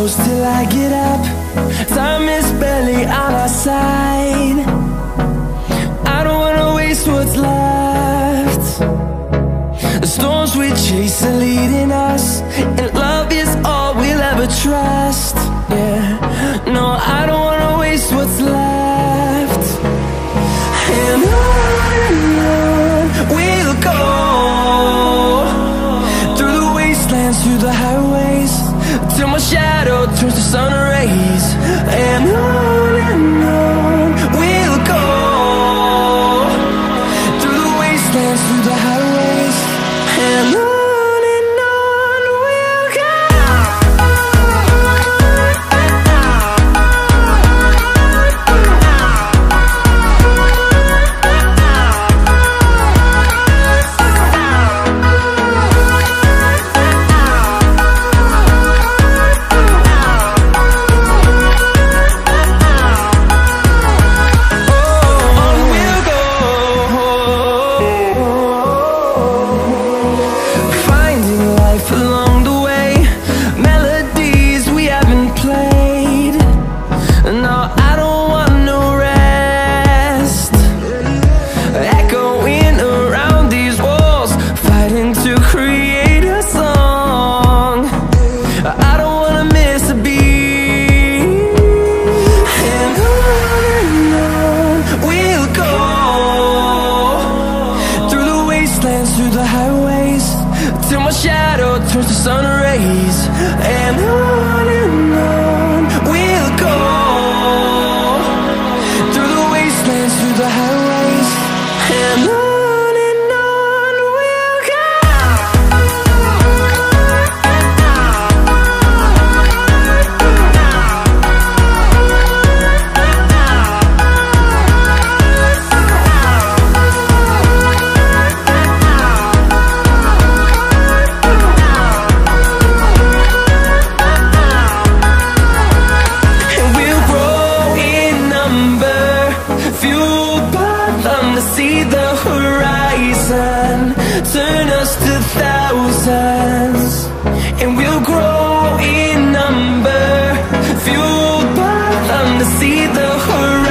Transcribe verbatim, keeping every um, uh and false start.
close till I get up. Time is barely on our side. I don't wanna waste what's left. The storms we chase are leading us, and love is all we'll ever trust. Yeah, no, I don't wanna waste what's left. And on and on we'll go, through the wastelands, through the highways, till my shadow turns to sun rays. And on and on we'll go, through the wastelands, through the highways, and on. Through the highways, till my shadow turns to sun rays. And on and on we'll go, through the wastelands, through the highways, and on and on we'll go. See the horizon, turn us to thousands, and we'll grow in number, fueled by them to see the horizon.